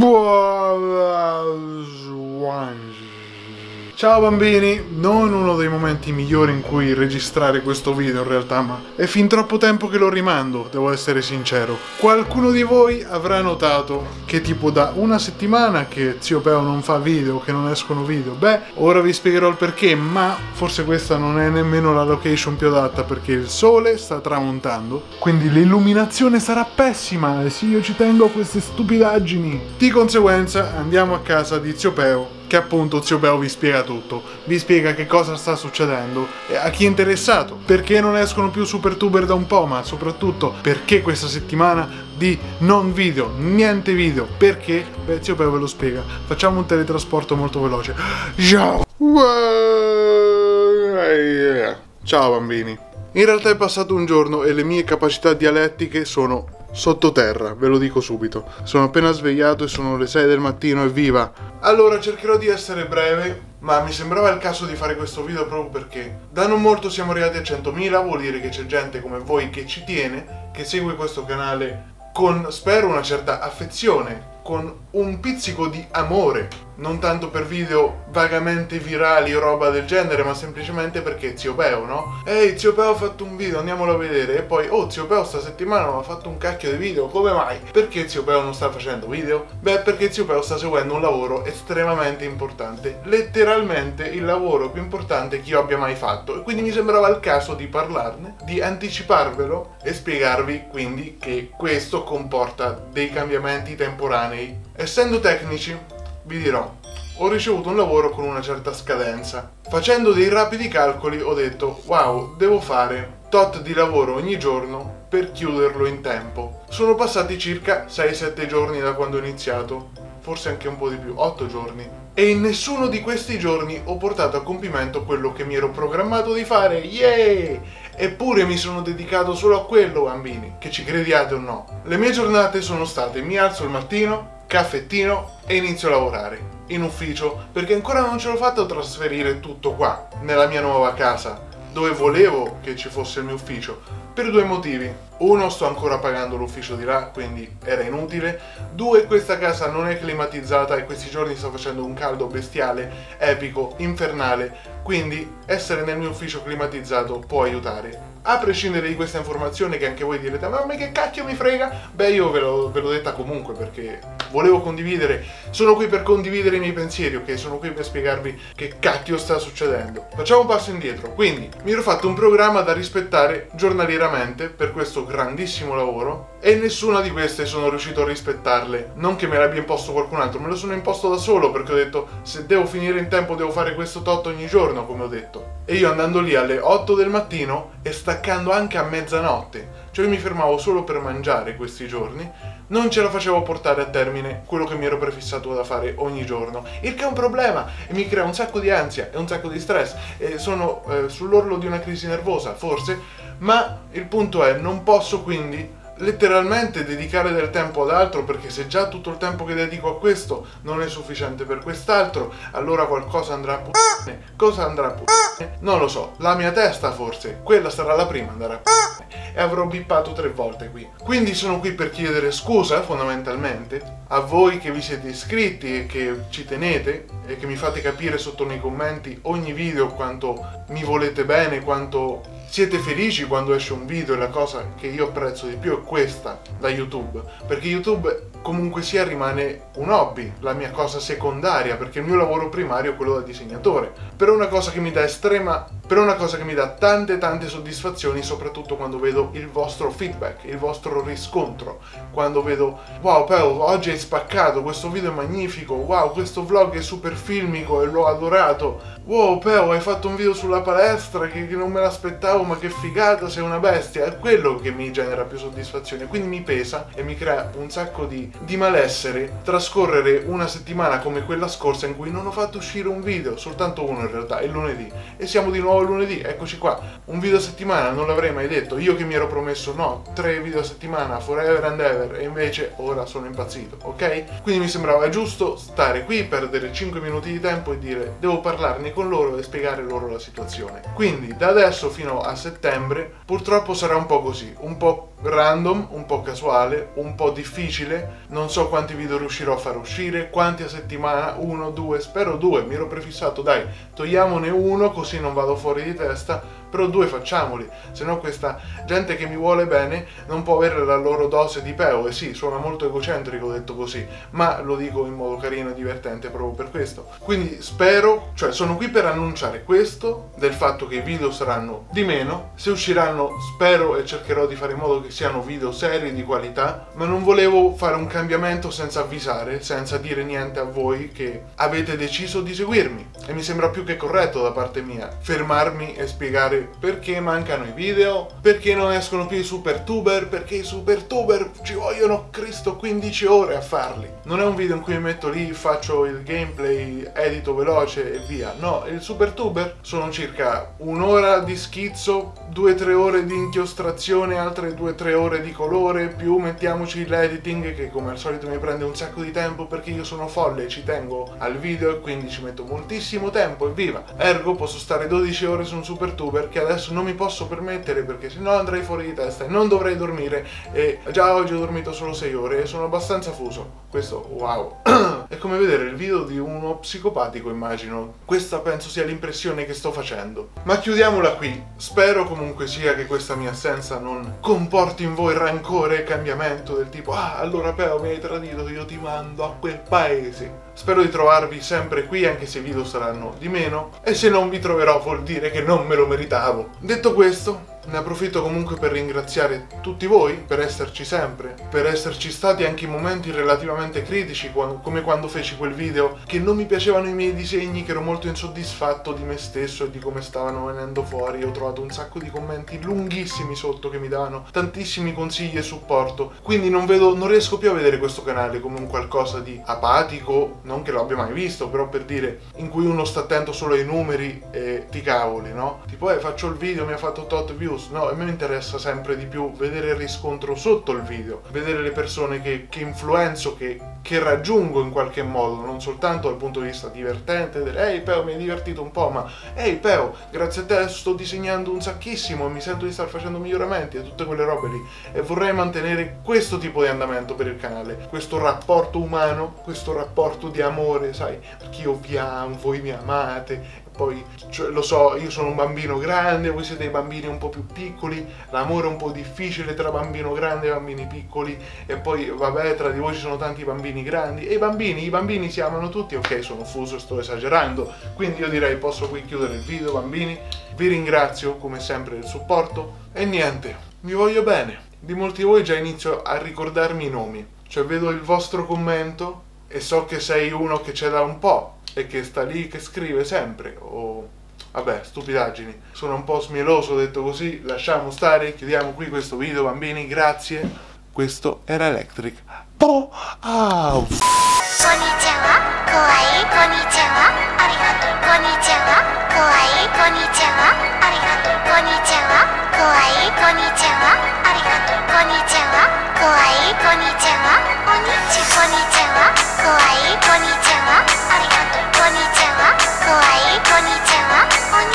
Ciao bambini, non uno dei momenti migliori in cui registrare questo video in realtà, ma è fin troppo tempo che lo rimando, devo essere sincero. Qualcuno di voi avrà notato che tipo da una settimana che Zio Peo non fa video, che non escono video. Beh, ora vi spiegherò il perché, ma forse questa non è nemmeno la location più adatta perché il sole sta tramontando, quindi l'illuminazione sarà pessima e sì, io ci tengo a queste stupidaggini. Di conseguenza andiamo a casa di Zio Peo, che appunto Zio Peo vi spiega tutto, vi spiega che cosa sta succedendo e a chi è interessato, perché non escono più SuperTuber da un po', ma soprattutto perché questa settimana di non video, niente video, perché? Beh, Zio Peo ve lo spiega. Facciamo un teletrasporto molto veloce. Ciao bambini. In realtà è passato un giorno e le mie capacità dialettiche sono sottoterra, ve lo dico subito. Sono appena svegliato e sono le 6 del mattino, evviva! Allora cercherò di essere breve, ma mi sembrava il caso di fare questo video proprio perché da non molto siamo arrivati a 100.000, vuol dire che c'è gente come voi che ci tiene, che segue questo canale con, spero, una certa affezione, con un pizzico di amore, non tanto per video vagamente virali o roba del genere, ma semplicemente perché Zio Peo, no? Ehi, Zio Peo ha fatto un video, andiamolo a vedere. E poi, oh, Zio Peo sta settimana non ha fatto un cacchio di video, come mai? Perché Zio Peo non sta facendo video? Beh, perché Zio Peo sta seguendo un lavoro estremamente importante, letteralmente il lavoro più importante che io abbia mai fatto, e quindi mi sembrava il caso di parlarne, di anticiparvelo e spiegarvi quindi che questo comporta dei cambiamenti temporanei. Essendo tecnici, vi dirò, ho ricevuto un lavoro con una certa scadenza. Facendo dei rapidi calcoli ho detto, wow, devo fare tot di lavoro ogni giorno per chiuderlo in tempo. Sono passati circa 6-7 giorni da quando ho iniziato, forse anche un po' di più, 8 giorni. E in nessuno di questi giorni ho portato a compimento quello che mi ero programmato di fare, yay! Eppure mi sono dedicato solo a quello, bambini, che ci crediate o no. Le mie giornate sono state, mi alzo il mattino, caffettino e inizio a lavorare in ufficio, perché ancora non ce l'ho fatta a trasferire tutto qua, nella mia nuova casa, dove volevo che ci fosse il mio ufficio, per due motivi. Uno, sto ancora pagando l'ufficio di là, quindi era inutile. Due, questa casa non è climatizzata e questi giorni sto facendo un caldo bestiale, epico, infernale, quindi essere nel mio ufficio climatizzato può aiutare. A prescindere di questa informazione, che anche voi direte, ma a me che cacchio mi frega? Beh, io ve l'ho detta comunque perché volevo condividere, sono qui per condividere i miei pensieri, ok? Sono qui per spiegarvi che cacchio sta succedendo. Facciamo un passo indietro, quindi mi ero fatto un programma da rispettare giornalieramente per questo grandissimo lavoro e nessuna di queste sono riuscito a rispettarle. Non che me l'abbia imposto qualcun altro, me lo sono imposto da solo perché ho detto, se devo finire in tempo devo fare questo tot ogni giorno, come ho detto. E io andando lì alle 8 del mattino e staccando anche a mezzanotte, cioè mi fermavo solo per mangiare questi giorni, non ce la facevo portare a termine quello che mi ero prefissato da fare ogni giorno, il che è un problema e mi crea un sacco di ansia e un sacco di stress e sono sull'orlo di una crisi nervosa, forse, ma il punto è, non posso quindi letteralmente dedicare del tempo ad altro, perché se già tutto il tempo che dedico a questo non è sufficiente per quest'altro, allora qualcosa andrà a puttane. Cosa andrà a puttane? Non lo so, la mia testa forse, quella sarà la prima ad andare a puttane e avrò bippato 3 volte qui. Quindi sono qui per chiedere scusa fondamentalmente a voi che vi siete iscritti e che ci tenete e che mi fate capire sotto nei commenti ogni video quanto mi volete bene, quanto siete felici quando esce un video. E la cosa che io apprezzo di più è questa da YouTube, perché YouTube comunque sia rimane un hobby, la mia cosa secondaria, perché il mio lavoro primario è quello da disegnatore, però una cosa che mi dà tante soddisfazioni, soprattutto quando vedo il vostro feedback, il vostro riscontro, quando vedo, wow Peo, oggi hai spaccato, questo video è magnifico, wow, questo vlog è super filmico e l'ho adorato, wow Peo, hai fatto un video sulla palestra che non me l'aspettavo, ma che figata, sei una bestia. È quello che mi genera più soddisfazione, quindi mi pesa e mi crea un sacco di malessere trascorrere una settimana come quella scorsa in cui non ho fatto uscire un video, soltanto uno in realtà, il lunedì, e siamo di nuovo nuovo lunedì, eccoci qua. Un video a settimana, non l'avrei mai detto. Io che mi ero promesso 3 video a settimana, forever and ever, e invece ora sono impazzito, ok? Quindi mi sembrava giusto stare qui, perdere 5 minuti di tempo e dire devo parlarne con loro e spiegare loro la situazione. Quindi da adesso fino a settembre purtroppo sarà un po' così, un po' random, un po' casuale, un po' difficile. Non so quanti video riuscirò a far uscire, quanti a settimana, 1, 2, spero 2, mi ero prefissato, dai, togliamone uno così non vado fuori di testa, però 2 facciamoli, se no questa gente che mi vuole bene non può avere la loro dose di peo. E sì, suona molto egocentrico detto così, ma lo dico in modo carino e divertente proprio per questo. Quindi spero, cioè sono qui per annunciare questo, del fatto che i video saranno di meno, se usciranno spero e cercherò di fare in modo che siano video seri, di qualità, ma non volevo fare un cambiamento senza avvisare, senza dire niente a voi che avete deciso di seguirmi, e mi sembra più che corretto da parte mia fermarmi e spiegare perché mancano i video, perché non escono più i supertuber, perché i supertuber ci vogliono Cristo 15 ore a farli. Non è un video in cui mi metto lì, faccio il gameplay, edito veloce e via. No, il supertuber sono circa un'ora di schizzo, 2-3 ore di inchiostrazione, altre 2-3 ore di colore, più mettiamoci l'editing che come al solito mi prende un sacco di tempo perché io sono folle e ci tengo al video e quindi ci metto moltissimo tempo, evviva. Ergo posso stare 12 ore su un supertuber che adesso non mi posso permettere perché sennò andrei fuori di testa e non dovrei dormire, e già oggi ho dormito solo 6 ore e sono abbastanza fuso. Questo, wow. È come vedere il video di uno psicopatico, immagino. Questa penso sia l'impressione che sto facendo. Ma chiudiamola qui. Spero comunque sia che questa mia assenza non comporti in voi rancore e cambiamento del tipo allora Peo mi hai tradito, io ti mando a quel paese. Spero di trovarvi sempre qui anche se i video saranno di meno, e se non vi troverò vuol dire che non me lo meritavo. Detto questo, ne approfitto comunque per ringraziare tutti voi per esserci sempre, per esserci stati anche in momenti relativamente critici, come quando feci quel video che non mi piacevano i miei disegni, che ero molto insoddisfatto di me stesso e di come stavano venendo fuori. Ho trovato un sacco di commenti lunghissimi sotto che mi davano tantissimi consigli e supporto, quindi non riesco più a vedere questo canale come un qualcosa di apatico, non che lo abbia mai visto, però per dire, in cui uno sta attento solo ai numeri e ti cavoli, no? Tipo faccio il video, mi ha fatto tot views. No, a me interessa sempre di più vedere il riscontro sotto il video, vedere le persone che influenzo, che raggiungo in qualche modo, non soltanto dal punto di vista divertente del ehi Peo mi hai divertito un po', ma ehi Peo, grazie a te sto disegnando un sacchissimo e mi sento di star facendo miglioramenti e tutte quelle robe lì. E vorrei mantenere questo tipo di andamento per il canale, questo rapporto umano, questo rapporto di amore, sai, perché io vi amo, voi mi amate. Poi, lo so, io sono un bambino grande, voi siete i bambini un po' più piccoli, l'amore è un po' difficile tra bambino grande e bambini piccoli, e poi, vabbè, tra di voi ci sono tanti bambini grandi, e i bambini si amano tutti. Ok, sono fuso e sto esagerando, quindi io direi posso qui chiudere il video, bambini. Vi ringrazio, come sempre, del supporto, e niente, vi voglio bene. Di molti di voi già inizio a ricordarmi i nomi, cioè vedo il vostro commento e so che sei uno che c'è da un po', e che sta lì, che scrive sempre, o vabbè, stupidaggini. Sono un po' smieloso detto così, lasciamo stare, chiudiamo qui questo video, bambini, grazie. Questo era Electric. Konnichiwa, kawaii, konnichiwa, arigato, konnichiwa, kawaii, konnichiwa, arigato, konnichiwa, kawaii, konnichiwa, arigato.